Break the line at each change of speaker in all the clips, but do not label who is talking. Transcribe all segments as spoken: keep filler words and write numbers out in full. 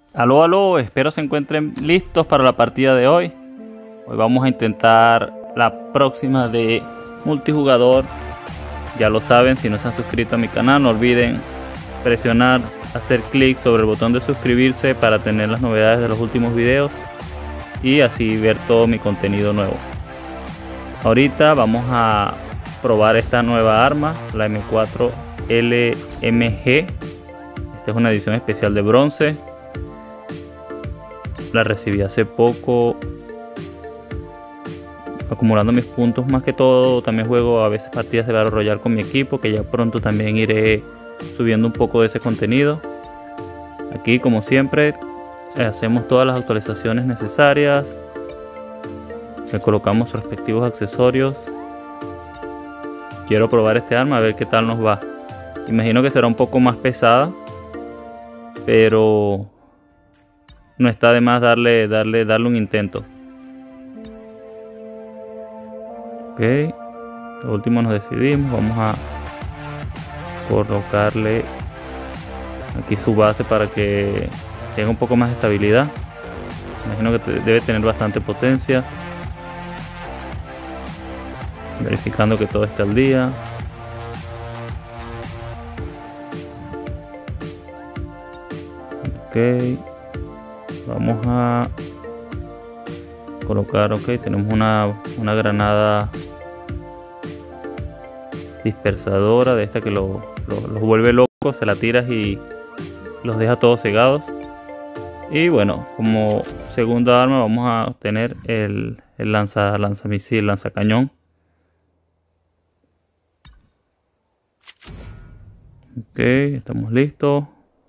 Aló, aló, espero se encuentren listos para la partida de hoy. Hoy vamos a intentar la próxima de multijugador. Ya lo saben, si no se han suscrito a mi canal, no olviden presionar, hacer clic sobre el botón de suscribirse para tener las novedades de los últimos videos y así ver todo mi contenido nuevo. Ahorita vamos a probar esta nueva arma, la M cuatro L M G. Esta es una edición especial de bronce. La recibí hace poco, acumulando mis puntos. Más que todo también juego a veces partidas de Battle Royale con mi equipo, que ya pronto también iré subiendo un poco de ese contenido. Aquí, como siempre, hacemos todas las actualizaciones necesarias, le colocamos sus respectivos accesorios. Quiero probar este arma a ver qué tal nos va. Imagino que será un poco más pesada, pero no está de más darle, darle, darle un intento. Ok, lo último nos decidimos. Vamos a colocarle aquí su base para que tenga un poco más de estabilidad. Imagino que debe tener bastante potencia. Verificando que todo esté al día. Ok, vamos a colocar, ok, tenemos una, una granada dispersadora de esta que lo, lo, los vuelve locos, se la tiras y los deja todos cegados. Y bueno, como segunda arma vamos a obtener el, el lanza, lanzamisil, lanzacañón. Ok, estamos listos.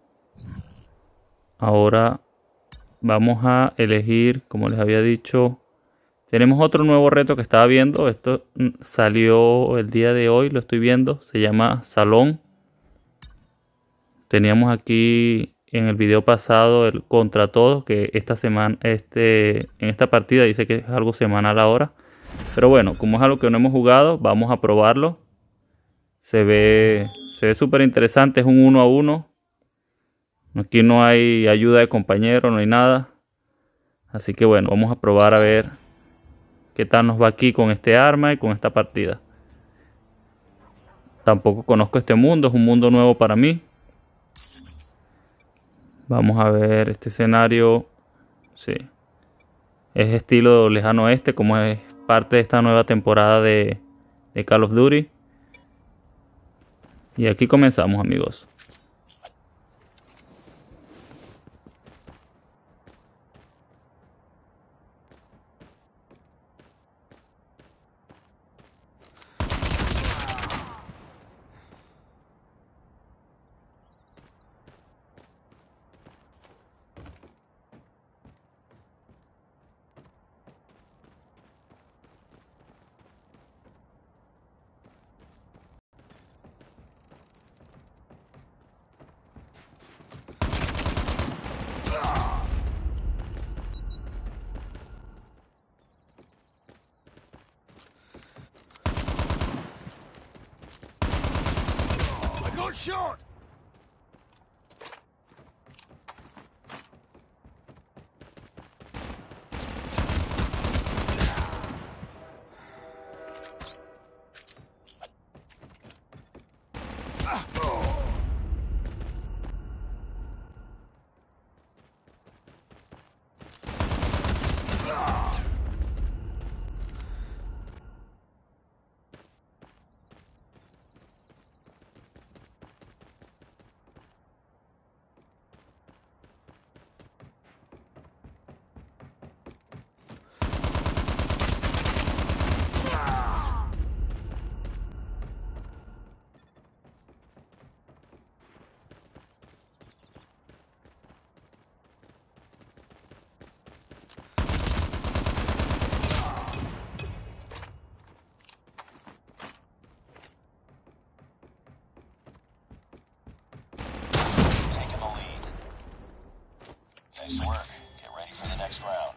Ahora vamos a elegir, como les había dicho, tenemos otro nuevo reto que estaba viendo. Esto salió el día de hoy, lo estoy viendo. Se llama Salón. Teníamos aquí en el video pasado el contra todos, que esta semana, este, en esta partida dice que es algo semanal ahora. Pero bueno, como es algo que no hemos jugado, vamos a probarlo. Se ve, se ve súper interesante, es un uno a uno. Aquí no hay ayuda de compañero, no hay nada. Así que bueno, vamos a probar a ver qué tal nos va aquí con este arma y con esta partida. Tampoco conozco este mundo, es un mundo nuevo para mí. Vamos a ver este escenario. Sí, es estilo lejano oeste, como es parte de esta nueva temporada de, de Call of Duty. Y aquí comenzamos, amigos.
I got shot! Taking the lead. Nice work. Get ready for the next round.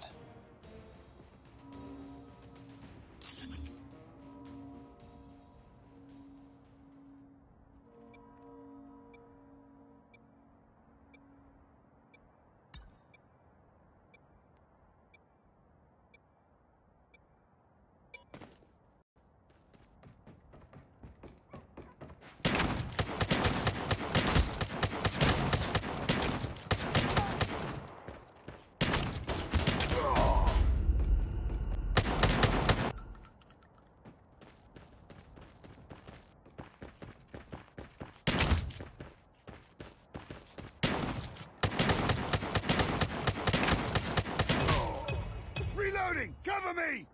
Reloading! Cover me!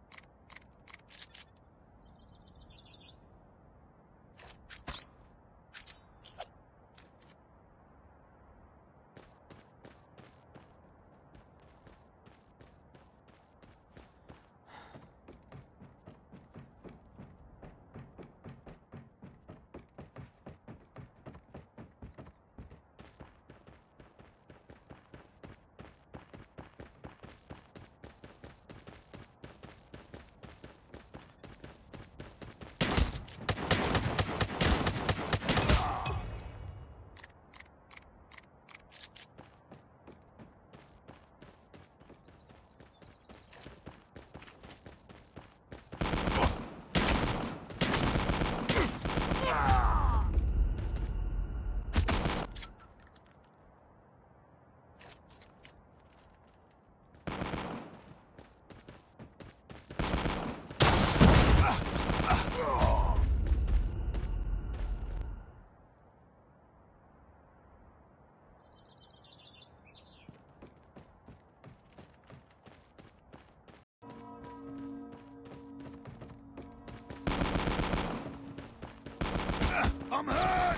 I'm hurt!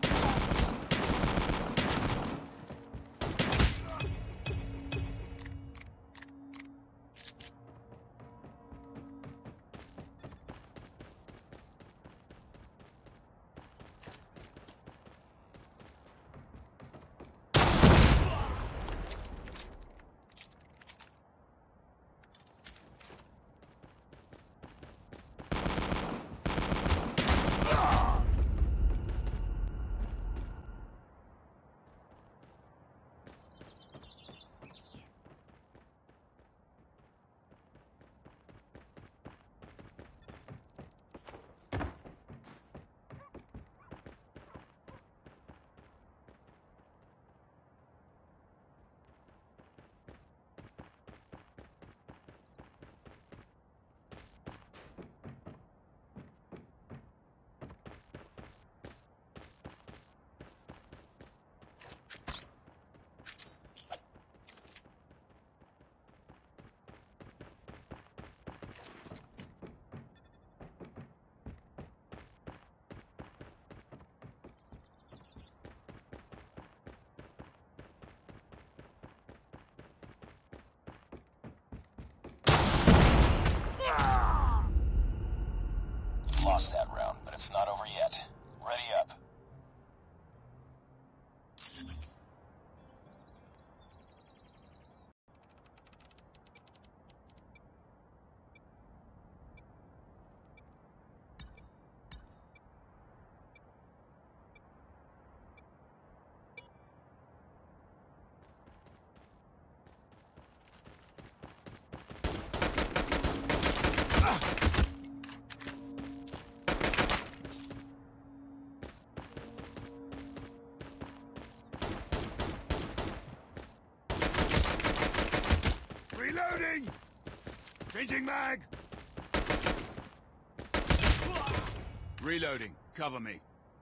Lost that round, but it's not over yet. Ready up.
Reloading! Changing mag! Reloading. Cover me.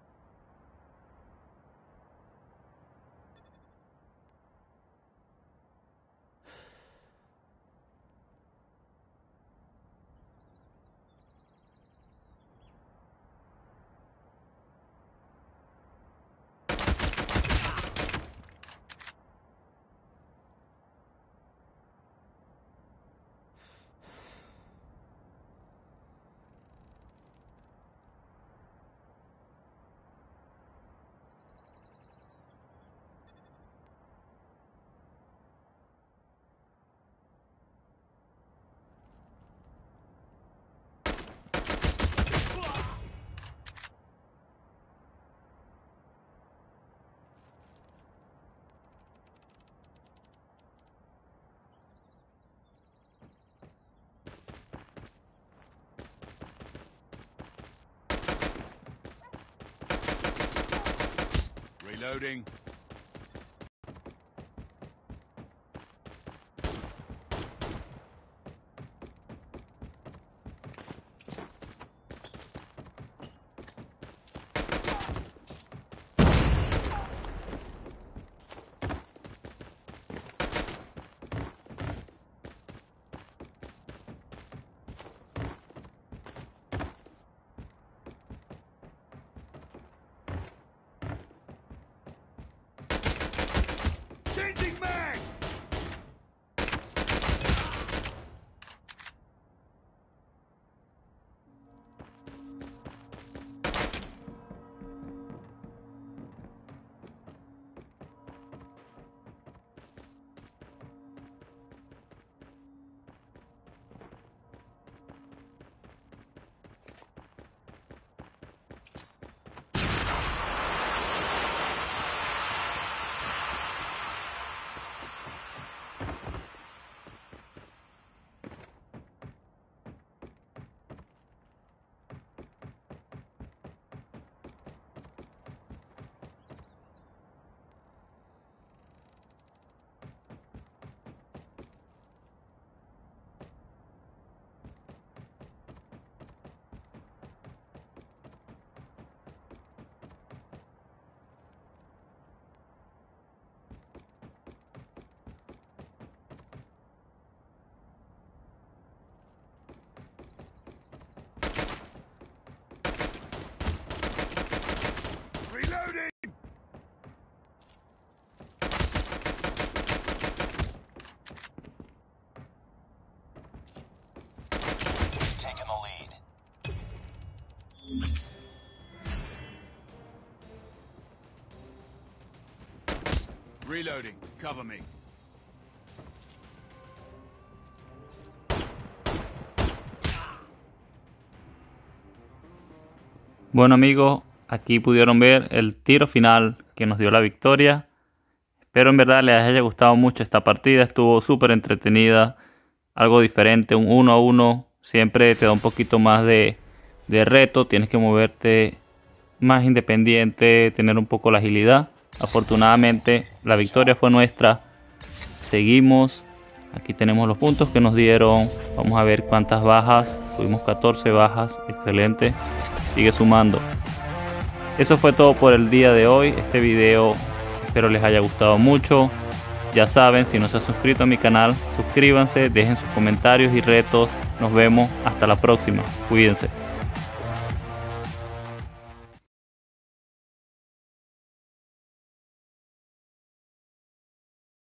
Reloading. Reloading. Cover me.
Bueno amigos, aquí pudieron ver el tiro final que nos dio la victoria. Espero en verdad les haya gustado mucho esta partida, estuvo súper entretenida, algo diferente, un uno a uno, siempre te da un poquito más de, de reto, tienes que moverte más independiente, tener un poco la agilidad. Afortunadamente la victoria fue nuestra, seguimos, aquí tenemos los puntos que nos dieron, vamos a ver cuántas bajas, tuvimos catorce bajas, excelente, sigue sumando. Eso fue todo por el día de hoy, este video espero les haya gustado mucho. Ya saben, si no se han suscrito a mi canal, suscríbanse, dejen sus comentarios y retos. Nos vemos hasta la próxima. Cuídense.